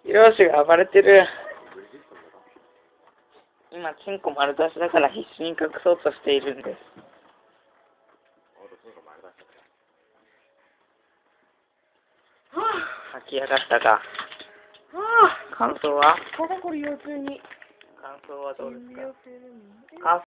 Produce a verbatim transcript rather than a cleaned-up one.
両親が暴れてる。今、チンコ丸出しだから必死に隠そうとしているんです。吐き上がったか。感想は？ 肩こり腰痛に。 感想はどうですか？